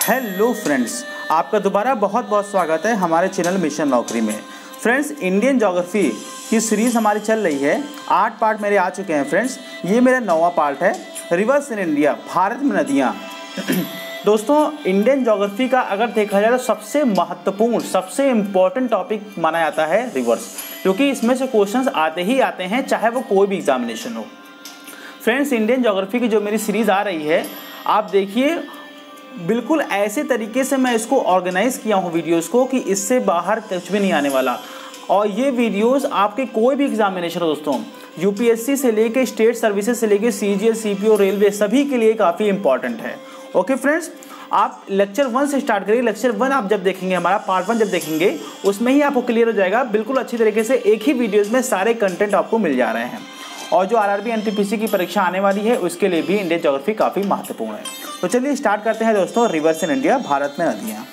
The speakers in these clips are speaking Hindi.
हेलो फ्रेंड्स, आपका दोबारा बहुत बहुत स्वागत है हमारे चैनल मिशन नौकरी में। फ्रेंड्स, इंडियन ज्योग्राफी की सीरीज़ हमारी चल रही है। 8 पार्ट मेरे आ चुके हैं फ्रेंड्स। ये मेरा 9वां पार्ट है, रिवर्स इन इंडिया, भारत में नदियाँ। दोस्तों, इंडियन ज्योग्राफी का अगर देखा जाए तो सबसे महत्वपूर्ण, सबसे इम्पोर्टेंट टॉपिक माना जाता है रिवर्स, क्योंकि इसमें से क्वेश्चंस आते ही आते हैं, चाहे वो कोई भी एग्जामिनेशन हो। फ्रेंड्स, इंडियन ज्योग्राफी की जो मेरी सीरीज़ आ रही है, आप देखिए बिल्कुल ऐसे तरीके से मैं इसको ऑर्गेनाइज़ किया हूँ वीडियोस को कि इससे बाहर कुछ भी नहीं आने वाला। और ये वीडियोस आपके कोई भी एग्जामिनेशन हो दोस्तों, यूपीएससी से लेके स्टेट सर्विसेज से लेके सीजीएल, सीपीओ, रेलवे, सभी के लिए काफ़ी इंपॉर्टेंट है। ओके फ्रेंड्स, आप लेक्चर 1 से स्टार्ट करिए। लेक्चर 1 आप जब देखेंगे, हमारा पार्ट 1 जब देखेंगे, उसमें ही आपको क्लियर हो जाएगा बिल्कुल अच्छी तरीके से। एक ही वीडियोज़ में सारे कंटेंट आपको मिल जा रहे हैं। और जो आरआरबी एनटीपीसी की परीक्षा आने वाली है, उसके लिए भी इंडियन ज्योग्राफी काफ़ी महत्वपूर्ण है। तो चलिए स्टार्ट करते हैं दोस्तों, रिवर्स इन इंडिया, भारत में नदियाँ।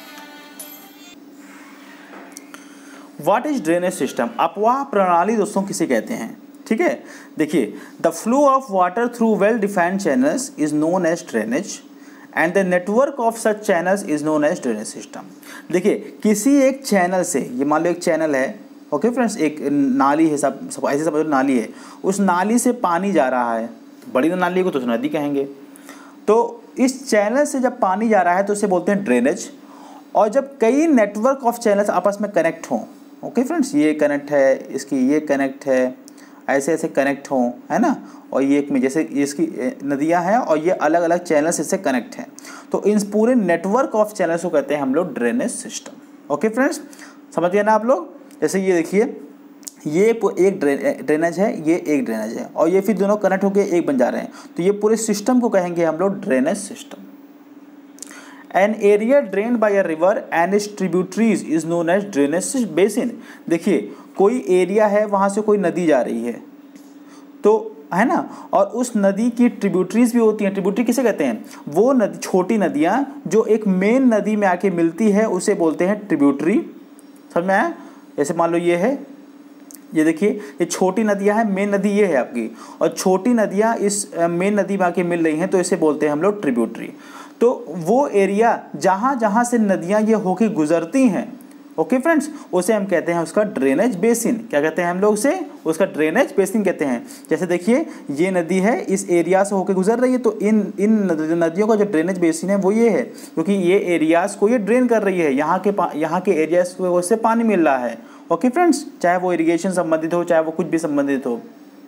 What is drainage system? अपवाह प्रणाली दोस्तों किसे कहते हैं? ठीक है, देखिए, the flow of water through well defined channels is known as drainage and the network of such channels is known as drainage system. देखिए, किसी एक चैनल से, ये मान लो एक चैनल है, ओके फ्रेंड्स, एक नाली है, सब ऐसे समझो नाली है, उस नाली से पानी जा रहा है, बड़ी नाली को तो नदी कहेंगे। तो इस चैनल से जब पानी जा रहा है तो उसे बोलते हैं ड्रेनेज। और जब कई नेटवर्क ऑफ चैनल्स आपस में कनेक्ट हों, ओके फ्रेंड्स, ये कनेक्ट है, इसकी ये कनेक्ट है, ऐसे ऐसे कनेक्ट हों, है ना, और ये एक में जैसे इसकी नदियाँ हैं और ये अलग अलग चैनल्स इससे कनेक्ट हैं, तो इन पूरे नेटवर्क ऑफ चैनल्स को कहते हैं हम लोग ड्रेनेज सिस्टम। ओके फ्रेंड्स, समझ गए ना आप लोग? जैसे ये देखिए, ये एक ड्रेनेज है, ये एक ड्रेनेज है, और ये फिर दोनों कनेक्ट होकर एक बन जा रहे हैं, तो ये पूरे सिस्टम को कहेंगे हम लोग drainage system. An area drained by a river and its tributaries is known as drainage basin. देखिए, कोई एरिया है, वहाँ से कोई नदी जा रही है, तो है ना, और उस नदी की ट्रिब्यूटरीज भी होती हैं। ट्रिब्यूटरी किसे कहते हैं? वो नदी, छोटी नदियाँ जो एक मेन नदी में आके मिलती है, उसे बोलते हैं ट्रिब्यूटरी। समझ में आया? जैसे मान लो ये है, ये देखिए, ये छोटी नदियाँ हैं, मेन नदी ये है आपकी, और छोटी नदियाँ इस मेन नदी में आके मिल रही हैं, तो इसे बोलते हैं हम लोग ट्रिब्यूटरी। तो वो एरिया जहाँ जहाँ से नदियाँ ये होके गुजरती हैं, ओके फ्रेंड्स, उसे हम कहते हैं उसका ड्रेनेज बेसिन। क्या कहते हैं हम लोग उसे? उसका ड्रेनेज बेसिन कहते हैं। जैसे देखिए, ये नदी है, इस एरिया से होके गुजर रही है, तो इन नदियों का जो ड्रेनेज बेसिन है वो ये है, क्योंकि ये एरियाज़ को ये ड्रेन कर रही है, यहाँ के एरियाज को उससे पानी मिल रहा है। ओके फ्रेंड्स, चाहे वो इरिगेशन संबंधित हो, चाहे वो कुछ भी संबंधित हो।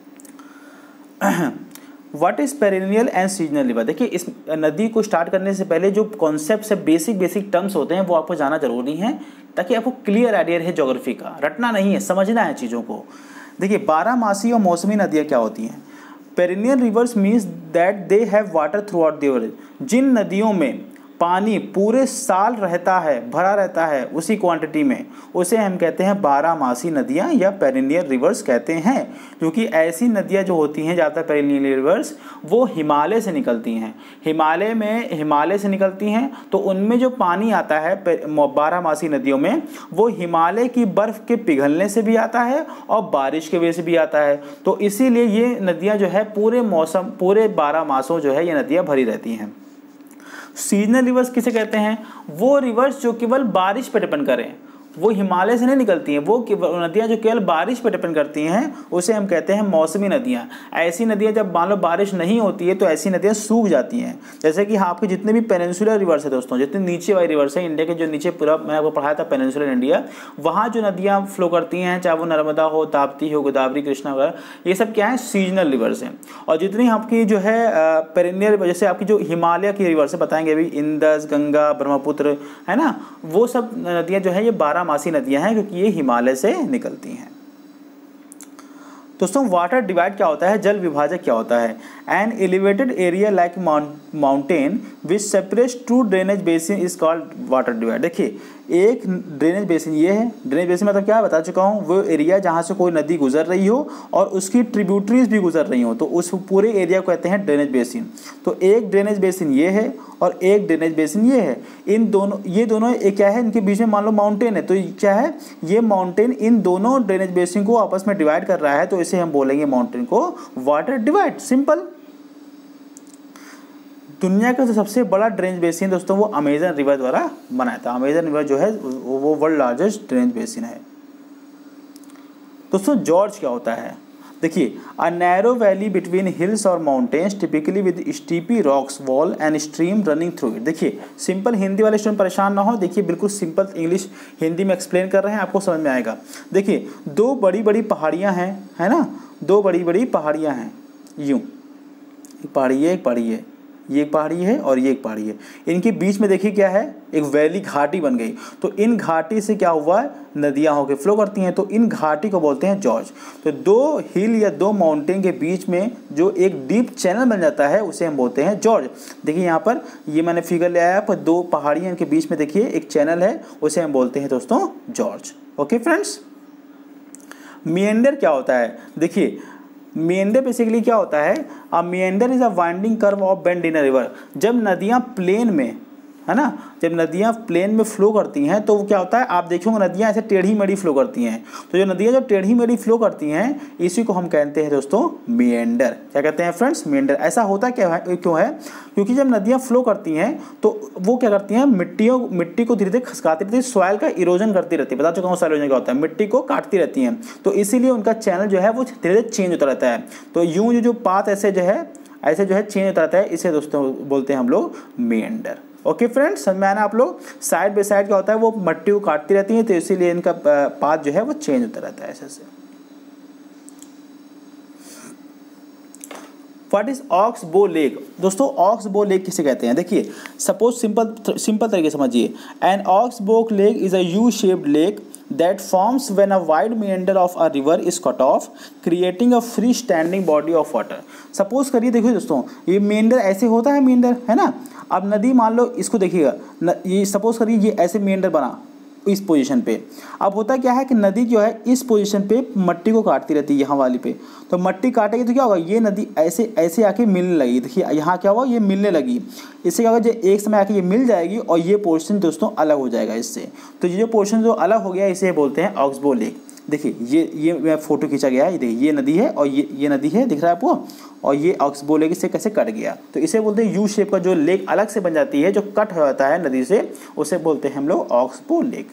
What is perennial and seasonal river? देखिए, इस नदी को स्टार्ट करने से पहले जो कॉन्सेप्ट से बेसिक टर्म्स होते हैं वो आपको जाना जरूरी है, ताकि आपको क्लियर आइडिया रहे ज्योग्राफी का। रटना नहीं है, समझना है चीज़ों को। देखिए, 12मासी और मौसमी नदियाँ क्या होती हैं? Perennial rivers means that they have water throughout the year. जिन नदियों में पानी पूरे साल रहता है, भरा रहता है उसी क्वांटिटी में, उसे हम कहते हैं 12मासी नदियाँ या पेरिनियल रिवर्स कहते हैं। क्योंकि ऐसी नदियाँ जो होती हैं, ज़्यादातर पेरिनियल रिवर्स, वो हिमालय से निकलती हैं। हिमालय से निकलती हैं, तो उनमें जो पानी आता है 12मासी नदियों में, वो हिमालय की बर्फ़ के पिघलने से भी आता है और बारिश की वजह से भी आता है। तो इसीलिए ये नदियाँ जो है पूरे 12 मासों जो है ये नदियाँ भरी रहती हैं। सीजनल रिवर्स किसे कहते हैं? वो रिवर्स जो केवल बारिश पर डिपेंड करें, वो हिमालय से नहीं निकलती हैं, वो नदियाँ जो केवल बारिश पर डिपेंड करती हैं, उसे हम कहते हैं मौसमी नदियाँ। ऐसी नदियाँ जब मान लो बारिश नहीं होती है तो ऐसी नदियाँ सूख जाती हैं। जैसे कि आपके जितने भी पेनिनसुलर रिवर्स है दोस्तों, जितने नीचे वाली रिवर्स है इंडिया के, जो नीचे पूरा मैंने आपको पढ़ाया था पेनिनसुलर इंडिया, वहाँ जो नदियाँ फ्लो करती हैं, चाहे वो नर्मदा हो, ताप्ती हो, गोदावरी, कृष्णा वगैरह, ये सब क्या है? सीजनल रिवर्स हैं। और जितनी आपकी जो है पेरिनियल, जैसे आपकी जो हिमालय की रिवर्स है, बताएंगे अभी, इंदस, गंगा, ब्रह्मपुत्र, है ना, वो सब नदियाँ जो है ये 12मासी नदियां हैं, क्योंकि ये हिमालय से निकलती हैं। दोस्तों, वाटर डिवाइड क्या होता है? जल विभाजक क्या होता है? An elevated area like mountain which separates two drainage basin is called water divide. देखिए, एक ड्रेनेज बेसिन ये है। ड्रेनेज बेसिन मतलब क्या है, बता चुका हूँ, वो एरिया जहाँ से कोई नदी गुजर रही हो और उसकी ट्रिब्यूटरीज भी गुजर रही हो, तो उस पूरे एरिया को कहते हैं ड्रेनेज बेसिन। तो एक ड्रेनेज बेसिन ये है और एक ड्रेनेज बेसिन ये है। ये दोनों एक क्या है, इनके बीच में मान लो माउंटेन है, तो क्या है, ये माउंटेन इन दोनों ड्रेनेज बेसिन को आपस में डिवाइड कर रहा है, तो इसे हम बोलेंगे माउंटेन को वाटर डिवाइड। सिंपल। दुनिया का जो सबसे बड़ा ड्रेनेज बेसिन दोस्तों वो अमेजन रिवर द्वारा बनाया था। अमेजन रिवर जो है वो वर्ल्ड लार्जेस्ट ड्रेनेज बेसिन है। दोस्तों जॉर्ज क्या होता है? देखिए, a narrow valley between hills और mountains typically with steepy rocks wall and stream running through it. देखिए सिंपल हिंदी वाले स्टूडेंट परेशान ना हो, देखिए बिल्कुल सिंपल इंग्लिश हिंदी में एक्सप्लेन कर रहे हैं, आपको समझ में आएगा। देखिए दो बड़ी बड़ी पहाड़ियाँ हैं, है ना, दो बड़ी बड़ी पहाड़ियाँ हैं, यूँ एक पहाड़ी है, एक पहाड़ी है, ये एक पहाड़ी है और ये एक पहाड़ी है। इनके बीच में देखिए क्या है, एक वैली घाटी बन गई। तो इन घाटी से क्या हुआ, नदियाँ होकर फ्लो करती हैं, तो इन घाटी को बोलते हैं जॉर्ज। तो दो हिल या दो माउंटेन के बीच में जो एक डीप चैनल बन जाता है उसे हम बोलते हैं जॉर्ज। देखिए यहाँ पर ये मैंने फिगर ले आया, पर दो पहाड़ियाँ इनके बीच में देखिए एक चैनल है, उसे हम बोलते हैं दोस्तों जॉर्ज। ओके फ्रेंड्स, मिएंडर क्या होता है? देखिए मिएंडर बेसिकली क्या होता है, a meander is a winding curve of bend in a river. जब नदियाँ प्लेन में, है ना, जब नदियाँ प्लेन में फ्लो करती हैं तो वो क्या होता है, आप देखोगे नदियाँ ऐसे टेढ़ी मेढ़ी फ्लो करती हैं। तो जो नदियाँ जो टेढ़ी मेढ़ी फ्लो करती हैं इसी को हम कहते हैं दोस्तों मिएंडर। क्या कहते हैं फ्रेंड्स? मिएंडर। ऐसा होता क्या है, क्यों है? क्योंकि जब नदियाँ फ्लो करती हैं तो वो क्या करती हैं, मिट्टी को धीरे धीरे खसकाती रहती है, सॉइल का इरोजन करती रहती है। बता चुका हूँ सॉइल इरोजन क्या होता है, मिट्टी को काटती रहती हैं। तो इसीलिए उनका चैनल जो है वो धीरे धीरे चेंज होता रहता है। तो यूँ जो पाथ ऐसे जो है चेंज होता रहता है, इसे दोस्तों बोलते हैं हम लोग मिएंडर। ओके फ्रेंड्स, समझ में आना आप लोग? साइड बाई साइड क्या होता है, वो मिट्टी को काटती रहती है, तो इसीलिए इनका पाथ जो है वो चेंज होता रहता है ऐसे से। What is oxbow lake? दोस्तों ऑक्स बो लेक किसे कहते हैं? देखिए सपोज सिंपल तरीके से समझिए, an oxbow lake is a U shaped lake that forms when a wide meander of a river is cut off, creating a freestanding body of water. Suppose करिए, देखिए दोस्तों ये मेंढर ऐसे होता है, मेंढर है ना। अब नदी मान लो, इसको देखिएगा, ये सपोज करिए ये ऐसे मेंढर बना इस पोजीशन पे। अब होता क्या है कि नदी जो है इस पोजीशन पे मट्टी को काटती रहती है, यहाँ वाली पे। तो मट्टी काटेगी तो क्या होगा, ये नदी ऐसे ऐसे आके मिलने लगी। देखिए यहाँ क्या हुआ, ये मिलने लगी। इससे क्या होगा, जो एक समय आके ये मिल जाएगी और ये पोर्शन दोस्तों अलग हो जाएगा इससे। तो ये जो पोर्शन जो अलग हो गया इसे बोलते हैं ऑक्स बो लेक। देखिए ये फोटो खींचा गया है, ये देखिए ये नदी है और ये नदी है, दिख रहा है आपको, और ये ऑक्स बो लेक से कैसे कट गया। तो इसे बोलते हैं यू शेप का जो लेक अलग से बन जाती है, जो कट हो जाता है नदी से, उसे बोलते हैं हम लोग ऑक्स बो लेक।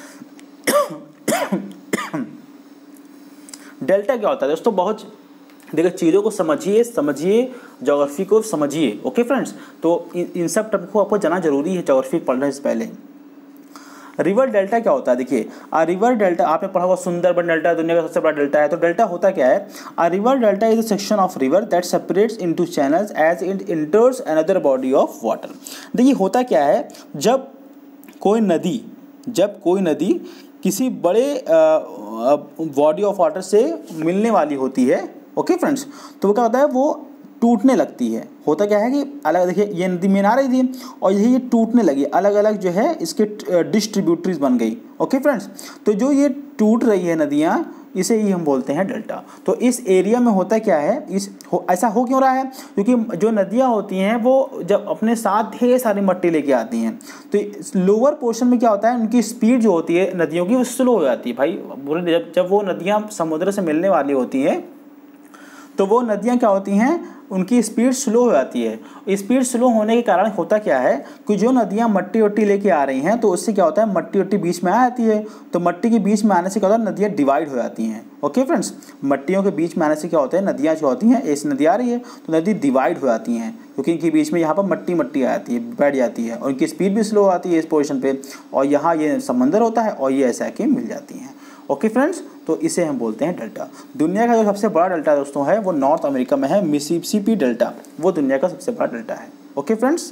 डेल्टा क्या होता है दोस्तों? बहुत देखिए चीज़ों को समझिए ज्योग्राफी को समझिए। ओके फ्रेंड्स, तो इन सब टर्म को आपको जाना जरूरी है ज्योग्राफी पढ़ने से पहले। रिवर डेल्टा क्या होता है? देखिए रिवर डेल्टा आपने पढ़ा होगा, सुंदरबन डेल्टा दुनिया का सबसे बड़ा डेल्टा है। तो डेल्टा होता क्या है? A river delta is a section of river that separates into channels as it enters another body of water. देखिए होता क्या है, जब कोई नदी किसी बड़े बॉडी ऑफ वाटर से मिलने वाली होती है, ओके फ्रेंड्स, तो वो क्या होता है, वो टूटने लगती है। होता क्या है कि अलग, देखिए ये नदी में आ रही थी और ये टूटने लगी, अलग अलग जो है इसके डिस्ट्रीब्यूटरीज बन गई। ओके फ्रेंड्स, तो जो ये टूट रही है नदियाँ, इसे ही हम बोलते हैं डेल्टा। तो इस एरिया में होता क्या है, ऐसा हो क्यों रहा है? क्योंकि जो नदियाँ होती हैं वो जब अपने साथ ढेर सारी मट्टी लेके आती हैं, तो लोअर पोर्शन में क्या होता है, उनकी स्पीड जो होती है नदियों की वो स्लो हो जाती है। भाई जब वो नदियाँ समुद्र से मिलने वाली होती हैं तो वो नदियाँ क्या होती हैं, उनकी स्पीड स्लो हो जाती है। स्पीड स्लो होने के कारण होता क्या है कि जो नदियाँ मट्टी वट्टी लेके आ रही हैं, तो उससे क्या होता है, मट्टी वट्टी बीच में आ जाती है। तो मट्टी के बीच में आने से क्या होता है, नदियाँ डिवाइड हो जाती हैं। ओके फ्रेंड्स, मट्टियों के बीच में आने से क्या होता है, नदियाँ जो होती हैं, ऐसी नदी आ रही है तो नदी डिवाइड हो जाती हैं, क्योंकि इनके बीच में यहाँ पर मट्टी आ जाती है, बैठ जाती है, और इनकी स्पीड भी स्लो आती है इस पोजिशन पर, और यहाँ ये समंदर होता है और ये ऐसे आके मिल जाती हैं। ओके फ्रेंड्स, तो इसे हम बोलते हैं डेल्टा। दुनिया का जो सबसे बड़ा डेल्टा दोस्तों है वो नॉर्थ अमेरिका में है, मिसिसिपी डेल्टा, वो दुनिया का सबसे बड़ा डेल्टा है। ओके फ्रेंड्स,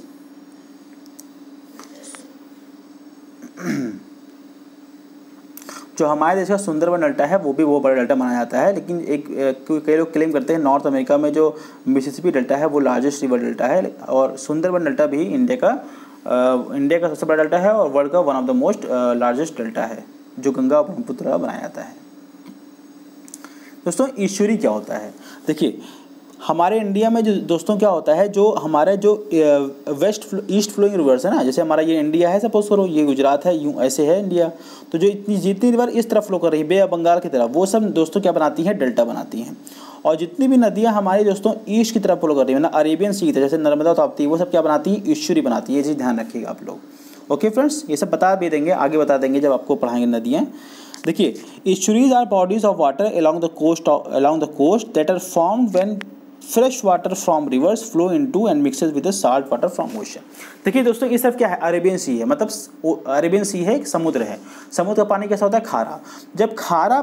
जो हमारे देश का सुंदरबन डेल्टा है वो भी वो बड़ा डेल्टा माना जाता है, लेकिन कई लोग क्लेम करते हैं नॉर्थ अमेरिका में जो मिसिसिपी डेल्टा है वो लार्जेस्ट रिवर डेल्टा है, और सुंदरबन डेल्टा भी इंडिया का सबसे बड़ा डेल्टा है और वर्ल्ड का one of the most largest delta है, जो गंगा और ब्रह्मपुत्र बनाया जाता है। दोस्तों ईश्वरी क्या होता है? देखिए हमारे इंडिया में जो दोस्तों क्या होता है, जो हमारे जो ईस्ट फ्लोइंग रिवर्स है ना, जैसे हमारा ये इंडिया है, सपोज करो ये गुजरात है, यूँ ऐसे है इंडिया, तो जो जितनी रिवर इस तरफ फ्लो कर रही है बे ऑफ बंगाल की तरफ, वो सब दोस्तों क्या बनाती हैं, डेल्टा बनाती हैं। और जितनी भी नदियाँ हमारी दोस्तों ईस्ट की तरफ फ्लो कर रही है ना, अरेबियन सी की तरफ, जैसे नर्मदा ताप्ती, वो सब क्या बनाती हैं, ईश्वरी बनाती है। ये चीज़ ध्यान रखिएगा आप लोग। ओके फ्रेंड्स, ये सब बता भी देंगे, आगे बता देंगे जब आपको पढ़ाएंगे नदियाँ। देखिए, estuaries are bodies of water along the coast that are formed when fresh water from rivers flow into and mixes with the salt water from ocean. देखिए दोस्तों, ये सब क्या है, अरेबियन सी है, मतलब अरेबियन सी है, एक समुद्र है। समुद्र का पानी कैसा होता है, खारा। जब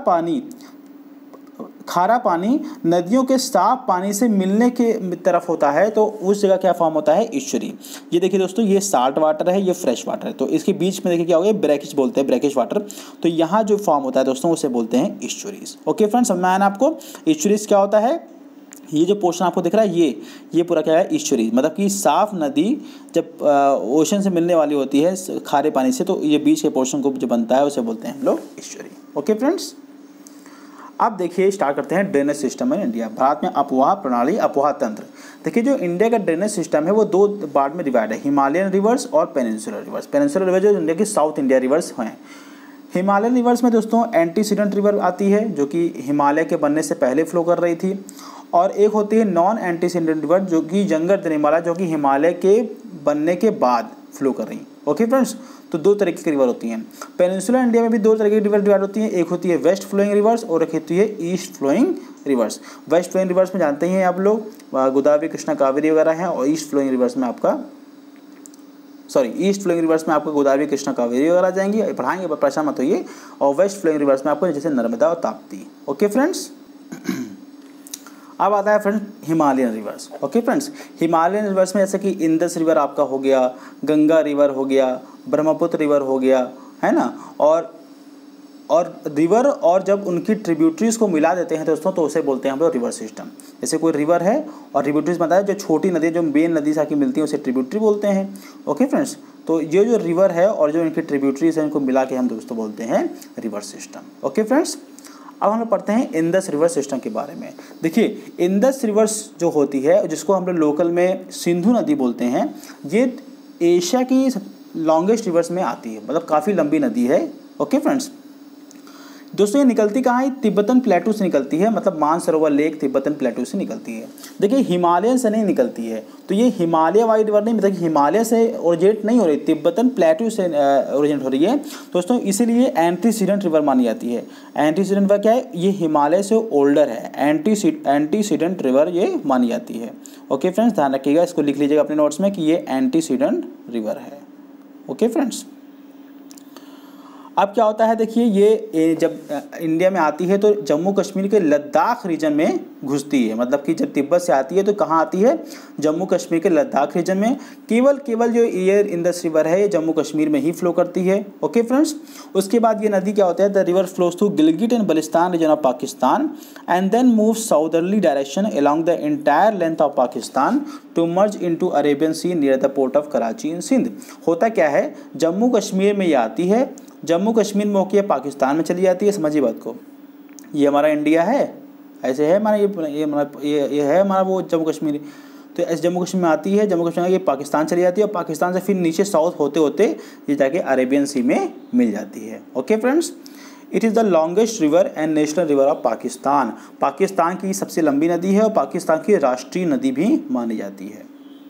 खारा पानी नदियों के साफ पानी से मिलने के तरफ होता है तो उस जगह क्या फॉर्म होता है, ईश्वरी। ये देखिए दोस्तों, ये साल्ट वाटर है, ये फ्रेश वाटर है, तो इसके बीच में देखिए क्या हो गया, ब्रैकिश बोलते हैं, ब्रैकिश वाटर। तो यहाँ जो फॉर्म होता है दोस्तों, उसे बोलते हैं ईश्वरीज। ओके फ्रेंड्स, समझ में आया ना आपको। ईश्वरीज क्या होता है, ये जो पोर्शन आपको दिख रहा है, ये पूरा क्या है, ईश्वरी, मतलब कि साफ नदी जब ओशन से मिलने वाली होती है खारे पानी से, तो ये बीच के पोर्शन को जो बनता है उसे बोलते हैं हम लोग ईश्वरी। ओके फ्रेंड्स, अब देखिए स्टार्ट करते हैं drainage system in India. Bharat में अपवाह प्रणाली, अपवाह तंत्र। देखिए, जो इंडिया का ड्रेनेज सिस्टम है वो दो पार्ट में डिवाइड है, हिमालयन रिवर्स और पेनिनसुलर रिवर्स। पेनिनसुलर रिवर्स जो इंडिया की साउथ इंडिया रिवर्स हैं। हिमालयन रिवर्स में दोस्तों एंटीसीडेंट रिवर आती है, जो कि हिमालय के बनने से पहले फ्लो कर रही थी, और एक होती है नॉन एंटीसीडेंट रिवर, जो कि जंगर दनिमाला, जो कि हिमालय के बनने के बाद फ्लो कर रही। ओके फ्रेंड्स, तो दो तरीके की रिवर होती हैं। पेनिनसुलर इंडिया में भी दो तरह की रिवर डिवाइड होती हैं, एक होती है वेस्ट फ्लोइंग रिवर्स और एक होती है east flowing rivers. West flowing rivers में जानते ही हैं आप लोग, गोदावरी, कृष्णा, कावेरी वगैरह हैं, और ईस्ट फ्लोइंग रिवर्स में आपका गोदावरी, कृष्णा, कावेरी वगैरह आ जाएंगी, पढ़ाएंगे, परेशान मत होइए। और वेस्ट फ्लोइंग रिवर्स में आपको जैसे नर्मदा और ताप्ती। ओके फ्रेंड्स, अब आता है friends Himalayan rivers. Okay friends, Himalayan rivers में जैसे कि इंदस रिवर आपका हो गया, गंगा रिवर हो गया, ब्रह्मपुत्र रिवर हो गया, है ना, और रिवर और जब उनकी ट्रिब्यूटरीज को मिला देते हैं दोस्तों, तो उसे बोलते हैं हम लोग रिवर सिस्टम। जैसे कोई रिवर है और ट्रिब्यूटरीज बताया, जो छोटी नदी जो मेन नदी से आके मिलती है उसे ट्रिब्यूटरी बोलते हैं। ओके फ्रेंड्स, तो ये जो रिवर है और जो इनकी ट्रिब्यूटरीज हैं, इनको मिला के हम दोस्तों बोलते हैं रिवर सिस्टम। ओके फ्रेंड्स, अब हम लोग पढ़ते हैं इंदस रिवर सिस्टम के बारे में। देखिए, इंदस रिवर्स जो होती है, जिसको हम लोग लोकल में सिंधु नदी बोलते हैं, ये एशिया की लॉन्गेस्ट रिवर्स में आती है, मतलब काफ़ी लंबी नदी है। ओके फ्रेंड्स, दोस्तों ये निकलती कहाँ है, तिब्बतन प्लेटू से निकलती है, मतलब मानसरोवर लेक तिब्बतन प्लेटू से निकलती है। देखिए, हिमालयन से नहीं निकलती है, तो ये हिमालय वाली रिवर नहीं, मतलब हिमालय से ओरिजिनेट नहीं हो रही, तिब्बतन प्लेटू से ओरिजिनेट हो रही है दोस्तों, इसीलिए एंटीसीडेंट रिवर मानी जाती है। एंटीसीडेंट रिवर क्या है, ये हिमालय से ओल्डर है, एंटीसीडेंट रिवर ये मानी जाती है। ओके फ्रेंड्स, ध्यान रखिएगा, इसको लिख लीजिएगा अपने नोट्स में कि ये एंटीसीडेंट रिवर है। ओके फ्रेंड्स, अब क्या होता है, देखिए ये जब इंडिया में आती है तो जम्मू कश्मीर के लद्दाख रीजन में घुसती है, मतलब कि जब तिब्बत से आती है तो कहाँ आती है, जम्मू कश्मीर के लद्दाख रीजन में। केवल जो ये इंदस रिवर है ये जम्मू कश्मीर में ही फ्लो करती है। ओके फ्रेंड्स, उसके बाद ये नदी क्या होता है, the river flows through Gilgit and Baltistan region of Pakistan and then move southerly direction along the entire length of Pakistan to merge into Arabian sea near the port of Karachi in Sindh. होता क्या है, जम्मू कश्मीर में ये आती है, जम्मू कश्मीर में होकर पाकिस्तान में चली जाती है। समझिए बात को, ये हमारा इंडिया है, ऐसे है हमारा ये है हमारा वो जम्मू कश्मीर, तो ऐसे जम्मू कश्मीर में आती है, जम्मू कश्मीर में ये पाकिस्तान चली जाती है, और पाकिस्तान से फिर नीचे साउथ होते होते ये जाके अरेबियन सी में मिल जाती है। Okay friends, it is the longest river and national river of Pakistan. Pakistan की सबसे लंबी नदी है और पाकिस्तान की राष्ट्रीय नदी भी मानी जाती है।